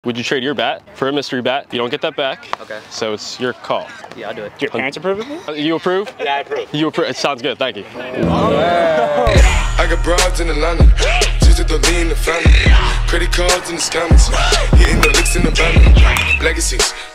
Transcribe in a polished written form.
Would you trade your bat for a mystery bat? You don't get that back. Okay. So it's your call. Yeah, I'll do it. Do your parents approve of it? You approve? Yeah, I approve. You approve. It sounds good. Thank you. I got broads in Atlanta, just to lean the family. Credit cards in the scammers, hitting the licks in the van. Legacies,